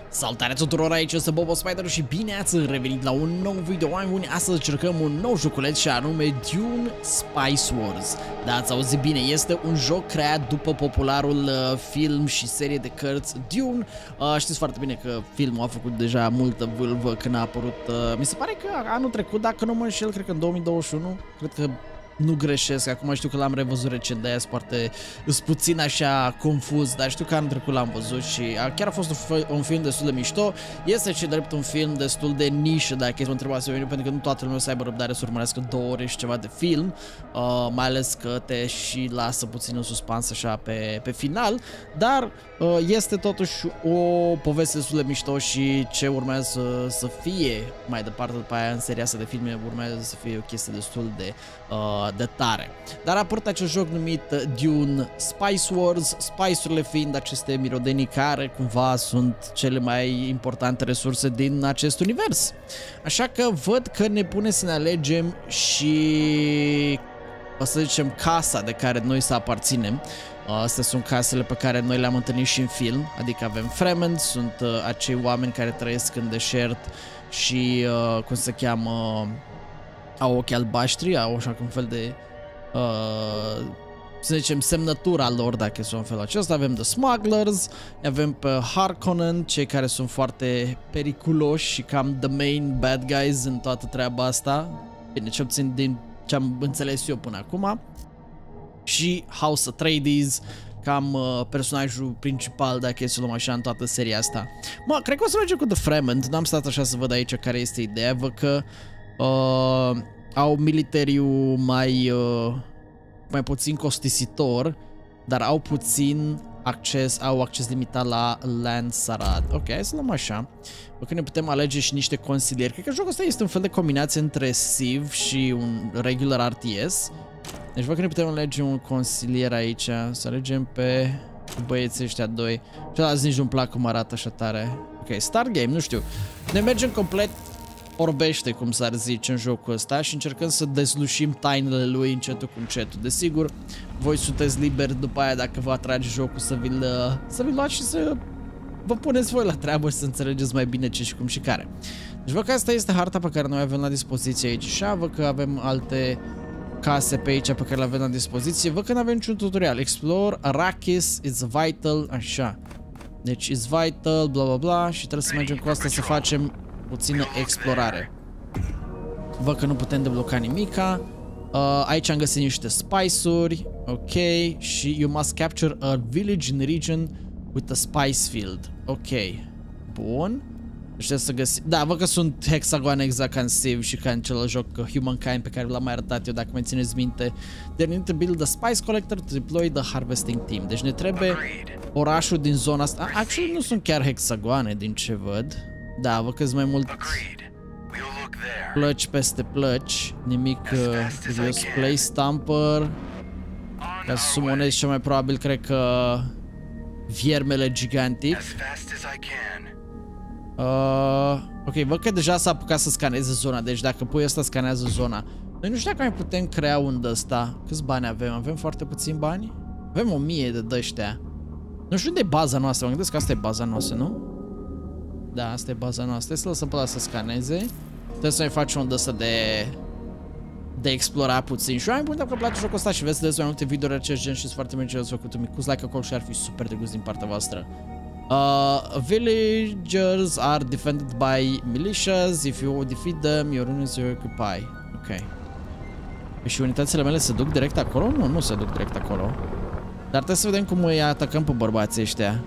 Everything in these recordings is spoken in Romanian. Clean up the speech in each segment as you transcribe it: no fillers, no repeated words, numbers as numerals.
Salutare tuturor, aici este Bobo Spider și bine ați revenit la un nou video. Oameni buni, astăzi încercăm un nou joculeț și anume Dune Spice Wars. Da, ați auzit bine, este un joc creat după popularul film și serie de cărți Dune. Știți foarte bine că filmul a făcut deja multă vâlvă când a apărut, mi se pare că anul trecut, dacă nu mă înșel, cred că în 2021, cred că nu greșesc, acum știu că l-am revăzut recent, de-aia sunt puțin așa confuz, dar știu că anul trecut l-am văzut și chiar a fost un film destul de mișto. Este ce drept un film destul de nișă, dacă mă întrebați, pentru că nu toată lumea să aibă răbdare să urmărească 2 ore și ceva de film, mai ales că te și lasă puțin în suspans așa pe final, dar este totuși o poveste destul de mișto și ce urmează să fie mai departe după aia în seria asta de filme urmează să fie o chestie destul de tare. Dar a apărut acest joc numit Dune Spice Wars, spice-urile fiind aceste mirodenii care cumva sunt cele mai importante resurse din acest univers. Așa că văd că ne pune să ne alegem și, o să zicem, casa de care noi să aparținem. Astea sunt casele pe care noi le-am întâlnit și în film, adică avem Fremen, sunt acei oameni care trăiesc în deșert și, cum se cheamă, au ochi albaștri, au așa un fel de, să zicem, semnătura lor, dacă sunt în felul acesta. Avem The Smugglers, avem pe Harkonnen, cei care sunt foarte periculoși și cam the main bad guys în toată treaba asta. Bine, ce obțin din ce am înțeles eu până acum. Și House Atreides, cam personajul principal, dacă e să luăm așa, în toată seria asta. Mă, cred că o să mergem cu The Fremen, n-am stat așa să văd aici care este ideea, văd că au militariul mai puțin costisitor, dar au puțin acces, au acces limitat la Land Sarad. Ok, hai să luăm așa. Văd că ne putem alege și niște consilieri. Cred că jocul ăsta este un fel de combinație între Civ și un regular RTS. Deci văd că ne putem alege un consilier aici. Să alegem pe băieții ăștia doi. Celălalt nici nu-mi plac cum arată așa tare. Ok, start game, nu știu. Ne mergem complet orbește, cum s-ar zice, în jocul ăsta și încercăm să dezlușim tainele lui încetul cu încetul. Desigur, voi sunteți liberi după aia, dacă vă atrage jocul, să vi-l luați și să vă puneți voi la treabă și să înțelegeți mai bine ce și cum și care. Deci văd că asta este harta pe care noi avem la dispoziție aici și văd că avem alte case pe aici pe care le avem la dispoziție. Văd că nu avem niciun tutorial. Explore, Arrakis, it's vital, așa. Deci it's vital, bla bla bla, și trebuie să mergem cu asta să facem puțină explorare. Văd că nu putem debloca nimica. Aici am găsit niște spice-uri. Ok. Și you must capture a village in the region with a spice field. Ok. Bun. Deci să găsim. Da, văd că sunt hexagoane exact ca în Civ și ca în celălalt joc Humankind pe care l-am mai arătat eu, dacă mai țineți minte. They need to build a spice collector to deploy the harvesting team. Deci ne trebuie orașul din zona asta. Actually nu sunt chiar hexagoane din ce văd. Da, văd că sunt mai mult plăci peste plăci. Nimic serios. Play Stamper. Ca să sumonez cel mai probabil, cred că viermele gigantic. Ok, văd că deja s-a apucat să scaneze zona. Deci dacă pui ăsta, scanează zona. Noi nu știu dacă mai putem crea un ăsta. Câți bani avem? Avem foarte puțini bani? Avem 1000 de ăștia. Nu știu unde e baza noastră. Mă gândesc că asta e baza noastră, nu? Da, asta e baza noastră. Să lăsăm pe ăla să scaneze. Trebuie să mai facem un ăsta de explorat puțin. Și eu am bun dacă vă place jocul ăsta și veți să vedeți mai multe videouri de acest gen și sunt foarte bine ce ați făcut un micuț like acolo și ar fi super de gust din partea voastră. Villagers are defended by militias. If you defeat them, your units will occupy. Ok. Și unitățile mele se duc direct acolo? Nu, nu se duc direct acolo. Dar trebuie să vedem cum îi atacăm pe bărbații ăștia.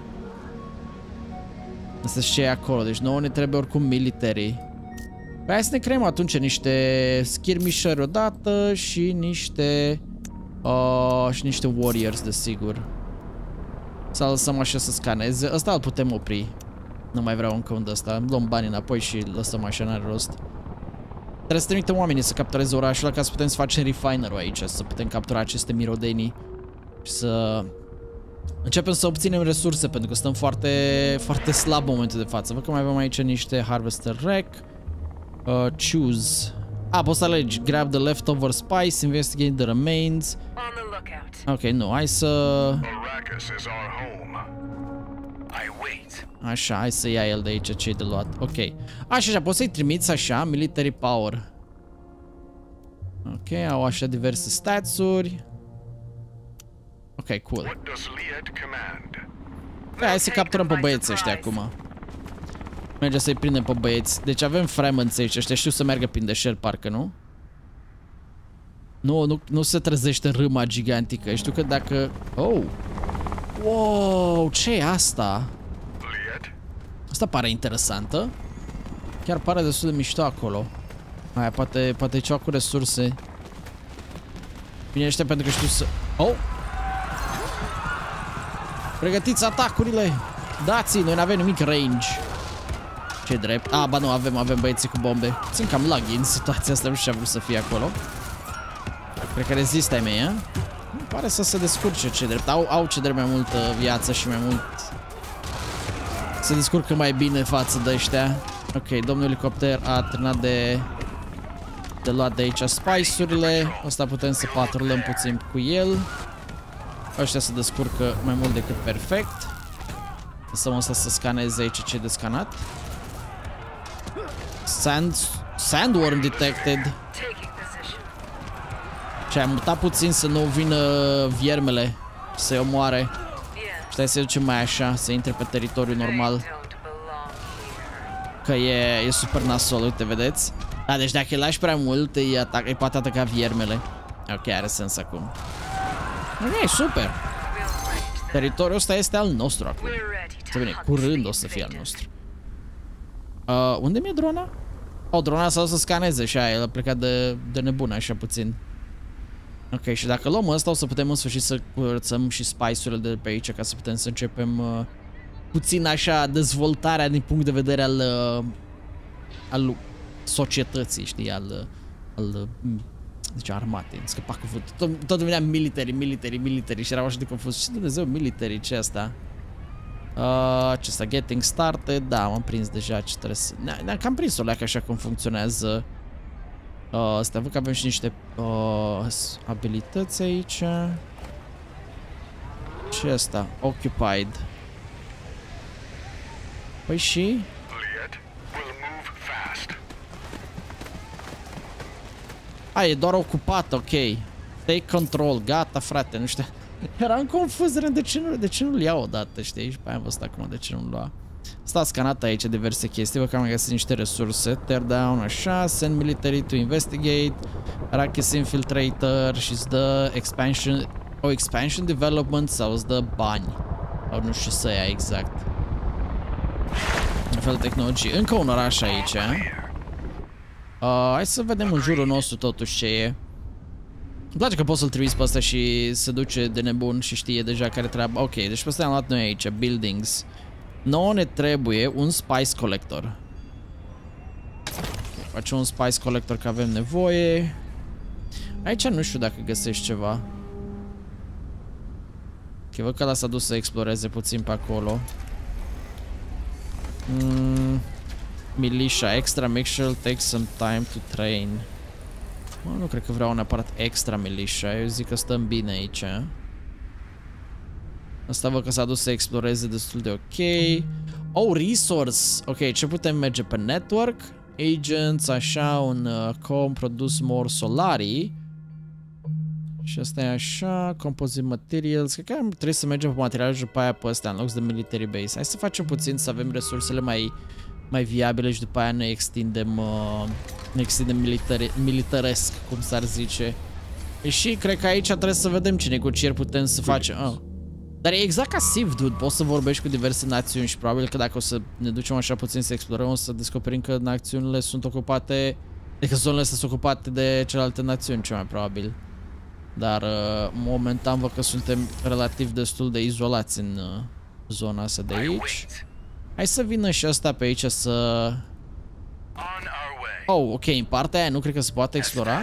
Asta și ce e acolo, deci nouă ne trebuie oricum militarii. Păi hai să ne creăm atunci niște skirmisheri odată și niște warriors, desigur. Să lăsăm așa să scaneze. Ăsta îl putem opri. Nu mai vreau încă un ăsta. Luăm banii înapoi și lăsăm așa, n-are rost. Trebuie să trimitem oamenii să captureze orașul ca să putem să facem refinerul aici, să putem captura aceste mirodenii și să începem să obținem resurse, pentru că stăm foarte slab în momentul de față. Văd că mai avem aici niște harvester rack. Choose. Poți să alegi. Grab the leftover spice, investigate the remains. Ok, nu, hai să... Așa, hai să ia el de aici ce-i de luat. Ok. Așa, poți să-i trimiți așa, military power. Ok, au așa diverse stats-uri. Ok, cool. Hai să capturăm pe băieți ăștia acum. Merge să-i prindem pe băieți. Deci avem Fremens aici, ăștia știu să meargă prin deșert, parcă, nu? Nu se trezește râma gigantică. Știu că dacă... Oh! Wow, ce e asta? Asta pare interesantă. Chiar pare destul de mișto acolo. Aia, poate e ceva cu resurse. Bine, ăștia pentru că știu să... Oh! Pregătiți atacurile! Dați-i, noi n-avem nimic range. Ce drept? Ah, ba nu, avem băieții cu bombe. Țin cam laggy în situația asta, nu știu ce a vrut să fie acolo. Cred că rezistă ai mei, a? Pare să se descurce ce drept. Au ce drept mai multă viață și mai mult... Se descurcă mai bine față de ăștia. Ok, domnul elicopter a terminat de luat de aici spice-urile. Asta putem să patrulăm puțin cu el. Ăștia se descurcă mai mult decât perfect. Lăsăm asta să scaneze aici ce e de scanat. Sandworm detected. Și am mutat puțin să nu vină viermele să-i omoare. Stai să ducem mai așa, să intre pe teritoriul normal. Că e super nasol, uite, vedeți? Da, deci dacă îi lași prea mult, îi poate ataca viermele. Ok, are sens acum. Ok, super. Teritoriul ăsta este al nostru acum. Se bine, curând o să fie al nostru. Unde mi-e drona? Drona s-a să scaneze și aia, el a plecat de nebun așa puțin. Ok, și dacă luăm ăsta o să putem în sfârșit să curățăm și spice-urile de pe aici ca să putem să începem puțin așa dezvoltarea din punct de vedere al societății, știi, deci armate, îmi scăpa cuvântul. Tot venea military și erau așa de confuz. Ce Dumnezeu military, ce asta? Ce asta, getting started, da, m-am prins deja ce trebuie să... Ne-am cam prins o leacă așa cum funcționează. Asta, văd că avem și niște abilități aici. Ce asta? Occupied. Păi și? E doar ocupat, ok. Take control, gata frate, nu știu. Eram confuz, de ce nu-l iau odată, știi? Și pe aia am văzut acum de ce nu-l lua. Sta scanat aici diverse chestii, văd că am găsit niște resurse. Tear down, așa, send military to investigate, Arrakis infiltrator și îți dă expansion, expansion development sau îți dă bani. Sau nu știu să ia exact. Un fel de tehnologie. Încă un oraș aici. Hai să vedem în jurul nostru totuși ce e. Îmi place că poți să-l trimiți pe ăsta și se duce de nebun și știe deja care treaba. Ok, deci pe ăsta am luat noi aici, buildings. Nouă ne trebuie un spice collector. Facem un spice collector că avem nevoie. Aici nu știu dacă găsești ceva. Ok, văd că ăla s-a dus să exploreze puțin pe acolo. Militia, extra mixture takes some time to train. Nu cred că vreau neapărat extra militia. Eu zic că stăm bine aici. Asta văd că s-a dus să exploreze destul de ok. Resource. Ok, ce putem merge pe network? Agents, așa, un produce more solari. Și asta e așa, composite materials. Cred că trebuie să mergem pe materiale și după aia pe astea în loc de military base. Hai să facem puțin să avem resursele mai viabile și după aia ne extindem militaresc, cum s-ar zice. Și cred că aici trebuie să vedem ce negocieri putem să facem. Dar e exact ca Civ, dude. Poți să vorbești cu diverse națiuni și probabil că dacă o să ne ducem așa puțin să explorăm, o să descoperim că națiunile sunt ocupate, că zonele astea sunt ocupate de celelalte națiuni, cel mai probabil. Dar momentan văd că suntem relativ destul de izolați în zona asta de aici. Hai să vină și ăsta pe aici să... ok, în partea aia nu cred că se poate explora.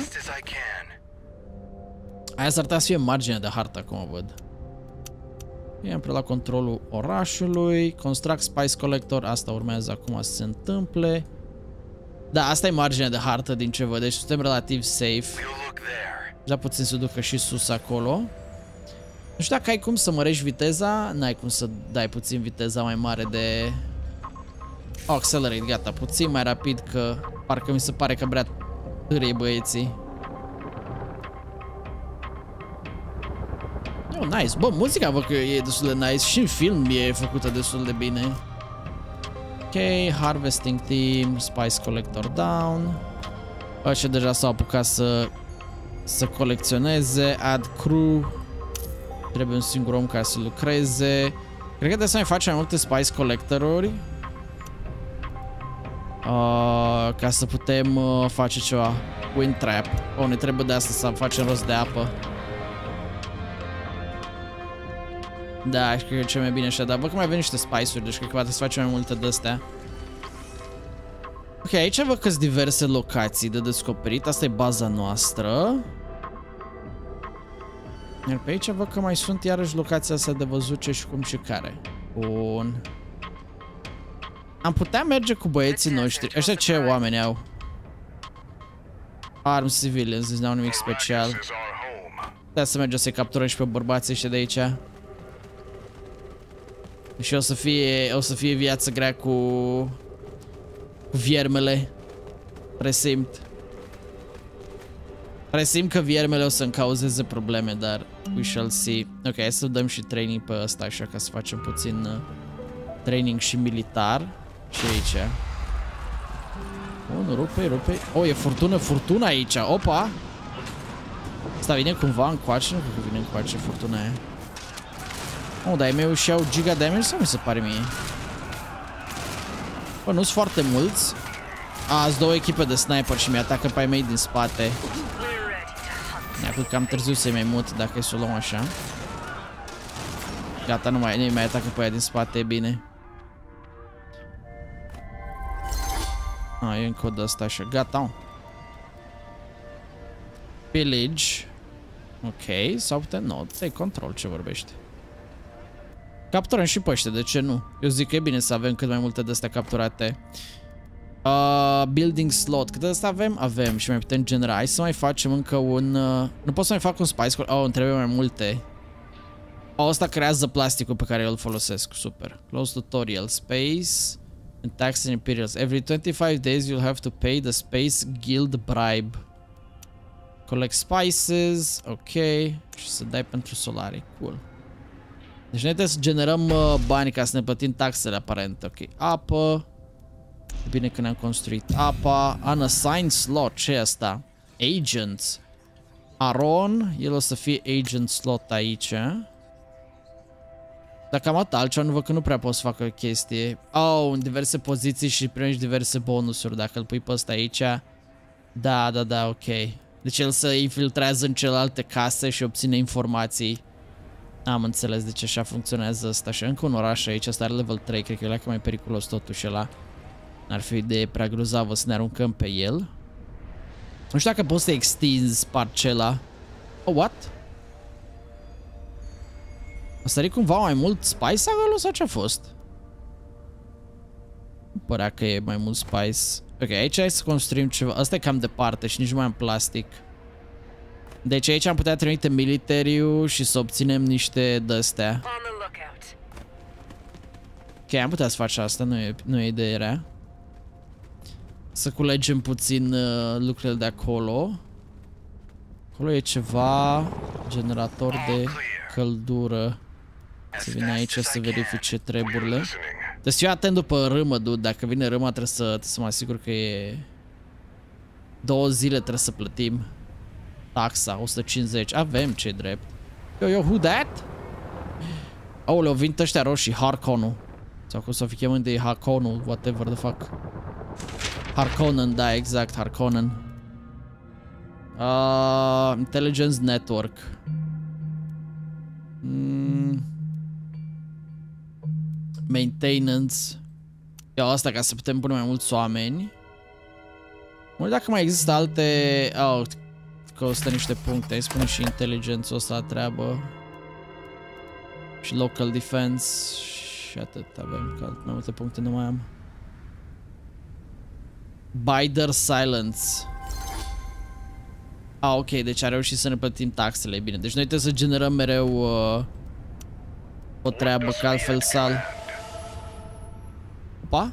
Aia s-ar putea să fie marginea de hartă, acum văd. I-am preluat controlul orașului. Construct Spice Collector. Asta urmează acum să se întâmple. Da, asta e marginea de hartă din ce văd. Deci suntem relativ safe. Deja puțin să ducă și sus acolo. Nu știu dacă ai cum să mărești viteza. N-ai cum să dai puțin viteza mai mare de... Oh, accelerate, gata, puțin mai rapid, că parcă mi se pare că vrea târie băieții. Oh, nice. Bă, muzica văd că e destul de nice și în film e făcută destul de bine. Ok, Harvesting Team, Spice Collector down. Ăștia deja s-au apucat să colecționeze. Add crew. Trebuie un singur om ca să lucreze. Cred că trebuie să mai facem mai multe Spice Collector-uri. Ca să putem face ceva. Wind Trap. Oh, ne trebuie de asta să facem rost de apă. Da, cred că e cel mai bine așa, dar văd că mai avem niște spice-uri, deci cred că poate să facem mai multe de-astea. Ok, aici văd că sunt diverse locații de descoperit, asta e baza noastră. Iar pe aici văd că mai sunt iarăși locația asta de văzut ce și cum și care. Bun. Am putea merge cu băieții noștri. Ăștia ce oameni au? Armed civilians, n-au nimic special. Putea să mergem să-i capturăm și pe bărbații ăștia de aici. Și o să fie viață grea cu viermele. Presimt. Presimt că viermele o să-mi cauzeze probleme, dar we shall see. Ok, hai să dăm și training pe ăsta așa ca să facem puțin training și militar. Și aici. Bun, rupe. Oh, e furtuna aici. Opa! Asta vine cumva încoace? Nu cred că vine încoace furtuna aia. Oh, dar ai mei și au giga damage sau mi se pare mie? Bă, nu-s foarte mulți. Azi două echipe de sniper și mi-atacă pe ai mei din spate. Cred că am târziu să-i mai mut dacă e să o luăm așa. Gata, nu mai atacă pe aia din spate, e bine. E încă o de-asta așa, gata. Pillage. Ok, sau putem... Nu, take control, ce vorbești? Capturăm și pe ăștia, de ce nu? Eu zic că e bine să avem cât mai multe de astea capturate. Building slot, cât de asta avem? Avem și mai putem genera. Hai să mai facem încă un... Nu pot să mai fac un spice. Oh, îmi trebuie mai multe. Ăsta creează plasticul pe care eu îl folosesc. Super. Close tutorial. Space and tax and imperials. Every 25 days you'll have to pay the Space Guild bribe. Collect spices. Ok. Și să dai pentru solare. Cool. Deci noi trebuie să generăm bani ca să ne plătim taxele aparent. Ok. Apă. E bine că ne-am construit apa. Unassigned slot. Ce e asta? Agents. Aron. El o să fie agent slot aici. Dacă am atât altceva, nu văd că nu prea pot să fac o chestie. Oh, în diverse poziții și primești diverse bonusuri dacă îl pui pe ăsta aici. Da, ok. Deci el se infiltrează în celelalte case și obține informații. Am înțeles de ce așa funcționează asta. Și încă un oraș aici, ăsta are level 3, cred că e mai periculos totuși ăla. N-ar fi o idee prea grozavă să ne aruncăm pe el. Nu știu dacă poți să extinzi parcela. Oh, what? A sărit cumva mai mult spice acolo sau ce-a fost? Nu părea că e mai mult spice. Ok, aici hai să construim ceva. Asta e cam departe și nici nu mai am plastic. Deci aici am putea trimite militariu și să obținem niște de-astea. Ok, am putea să facem asta, nu e idee rea. Să culegem puțin lucrurile de acolo. Acolo e ceva generator de căldură. Să vină aici să verifice treburile. Deci fiu atent după râmă, dude. Dacă vine râma trebuie să mă asigur că e 2 zile trebuie să plătim taxa, 150. Avem, ce drept. Yo, who that? Aoleu, vin ăștia roșii, Harkonu. Sau cum să fi chemând de Harkonu, whatever the fuck. Harkonnen, da, exact, Harkonnen. Intelligence Network. Maintenance. Ia asta ca să putem pune mai mulți oameni. Nu dacă mai există alte... Oh, costă niște puncte. Îi spune și inteligența ăsta la treabă. Și local defense. Și atât avem, că mai multe puncte nu mai am. Bider Silence. Ah, ok, deci a reușit să ne plătim taxele, bine. Deci noi trebuie să generăm mereu o treabă, că altfel sal. Opa?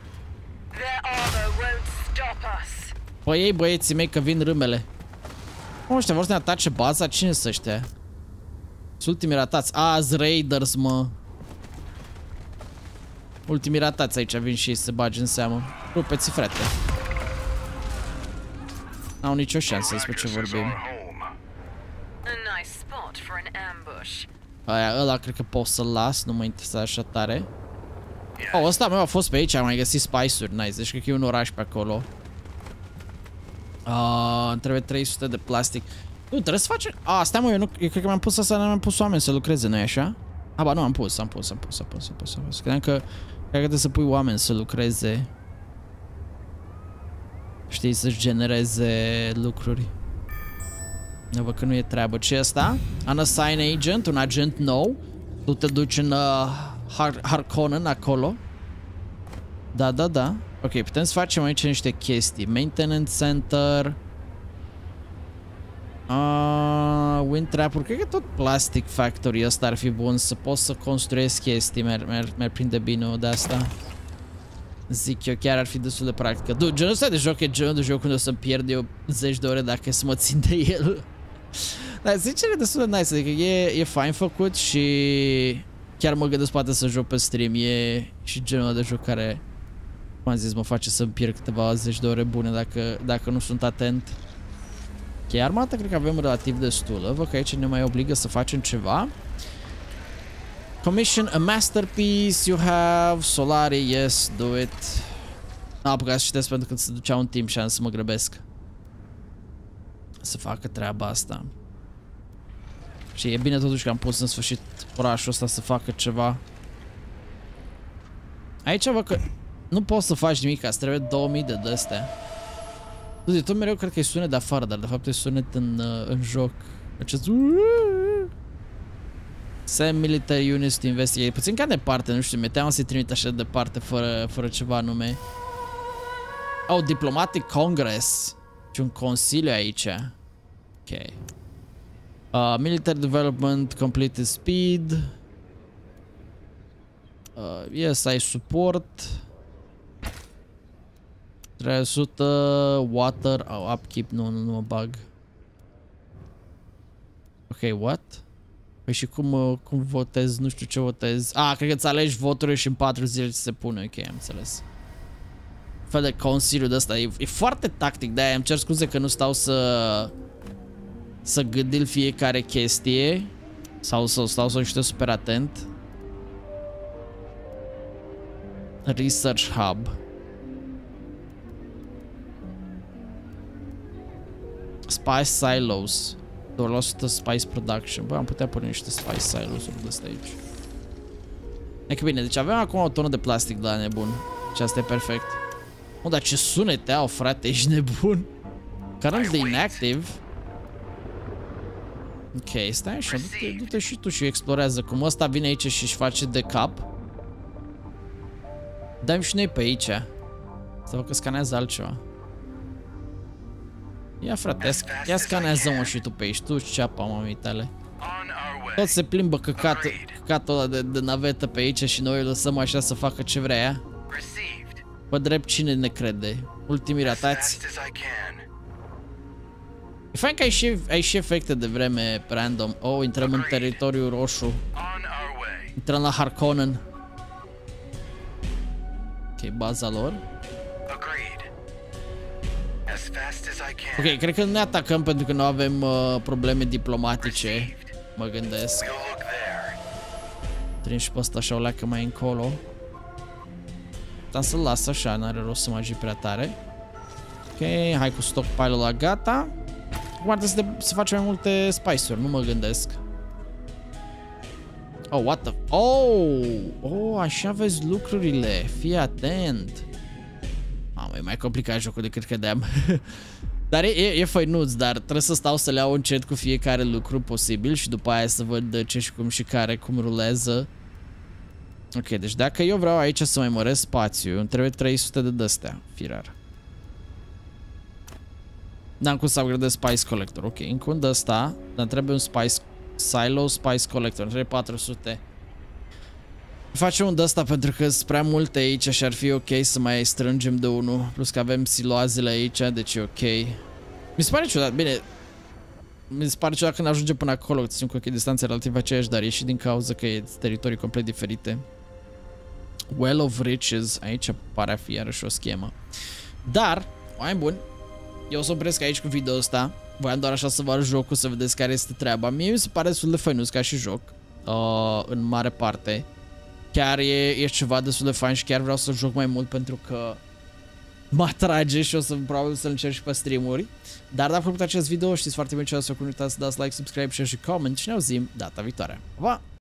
Păi ei, băieții mei, că vin râmele. Ăștia vor să ne atace baza? Cine sunt ăștia? Sunt ultimii ratați. Azi Raiders, mă. Ultimii ratați aici vin și se bagi în seamă. Rupeți, frate. N-au nicio șansă despre ce vorbim. Aia, ăla cred că pot să-l las, nu mă interesa așa tare. Oh, ăsta meu a fost pe aici, am mai găsit spice-uri, nice, deci cred că e un oraș pe acolo. Trebuie 300 de plastic. Nu, trebuie să facem... stai mă, eu cred că mi-am pus asta, n-am pus oameni să lucreze, nu-i așa? Ba, nu, am pus. Credeam că trebuie să pui oameni să lucreze. Știi, să-și genereze lucruri. Eu văd că nu e treabă. Ce e asta? Unassign agent, un agent nou. Tu te duci în Harkonnen acolo. Da. Ok, putem să facem aici niște chestii. Maintenance center. Wind trap-uri. Cred că tot plastic factory ăsta ar fi bun să pot să construiesc chestii. Mi-ar prinde bine de asta. Zic eu, chiar ar fi destul de practică. Genul ăsta de joc e genul de joc unde o să-mi pierd eu 10 de ore dacă să mă țin de el. Dar sincer e destul de nice, adică e fain făcut și chiar mă gândesc poate să joc pe stream. E și genul de joc care, cum am zis, mă face să-mi pierd câteva 10 de ore bune dacă nu sunt atent. Ok, armata cred că avem relativ destulă. Văd că aici ne mai obligă să facem ceva. Commission a masterpiece you have. Solari, yes, do it. N-am apucat să citesc pentru că se ducea un timp și am să mă grăbesc să facă treaba asta. Și e bine totuși că am pus în sfârșit orașul ăsta să facă ceva. Aici văd că nu poți să faci nimic, îți trebuie 2000 de astea. Tot mereu cred că e sunet de afară, dar de fapt e sunet în joc. Acest... Send military units to investigate. Puțin ca departe, nu știu, mi-e să-i trimit așa departe fără ceva anume. Oh, Diplomatic Congress. Și un consiliu aici. Ok. Military development, completed speed. Yes, ai support. 300 water. Upkeep, nu mă bag. Ok, what? Păi și cum votez? Nu știu ce votez. Cred că îți alegi voturile și în 4 zile se pune. Ok, am înțeles. Fel de consiliu de ăsta. E foarte tactic, de-aia îmi cer scuze că nu stau să gândil fiecare chestie. Sau să stau să știu super atent. Research Hub. Spice Silos. Doar la 100 Spice Production. Bă, am putea pune niște Spice Silos-uri de astea aici. E că bine, deci avem acum o tonă de plastic de la nebun. Și asta e perfect. Mă, dar ce sunete au, frate, ești nebun. Currently inactive. Ok, stai așa, du-te și tu și explorează. Cum ăsta vine aici și își face de cap. Dăm și noi pe aici. Să văd că scanează altceva. Ia, frate, ia scanează-mă și tu pe aici. Tu și ceapa mamei tale. Tot se plimbă căcatul ăla de navetă pe aici și noi îl lăsăm așa să facă ce vrea ea. Bă, drept, cine ne crede? Ultimii ratați. E fain că ai și efecte de vreme random. Oh, intrăm în teritoriul roșu. Intrăm la Harkonnen. Ok, baza lor. Ok, cred că nu ne atacăm pentru că nu avem probleme diplomatice. Mă gândesc. Trin și pe ăsta așa o leacă mai încolo. Dar să-l las așa, n-are rost să mă agi prea tare. Ok, hai cu stockpile-ul la gata. Acum ar trebui să facem mai multe spice-uri, nu mă gândesc. Oh, what the... Oh, așa vezi lucrurile. Fii atent. Mamă, e mai complicat jocul decât credeam. Dar e făinuț, dar trebuie să stau să le iau încet cu fiecare lucru posibil și după aia să văd ce și cum și care, cum rulează. Ok, deci dacă eu vreau aici să mai măresc spațiu, îmi trebuie 300 de dăstea, firar. N-am cum să upgradez Spice Collector. Ok, încă un de ăsta, dar trebuie un Silo Spice Collector, trebuie 400. Facem un de ăsta pentru că sunt prea multe aici și ar fi ok să mai strângem de unul. Plus că avem siloazele aici, deci e ok. Mi se pare ciudat, bine. Mi se pare ciudat când ajunge până acolo, că țin cu ok distanțe relativ aceeași, dar e și din cauza că e teritorii complet diferite. Well of Riches, aici pare a fi iarăși o schemă. Dar, oameni buni, eu o să opresc aici cu video ăsta. Voiam doar așa să vă arăt jocul, să vedeți care este treaba. Mie mi se pare destul de făinuț ca și joc, în mare parte. Chiar e ceva destul de fain și chiar vreau să joc mai mult pentru că mă atrage și o să probabil să-l încerc și pe stream-uri. Dar dacă v-a plăcut acest video, știți foarte bine ce să uitați să dați like, subscribe, share și comment și ne auzim data viitoare. Pa!